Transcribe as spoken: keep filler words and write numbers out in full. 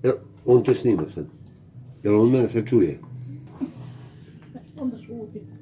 Jel, on to snima sad. Jel on mene sad čuje? Onda šuti.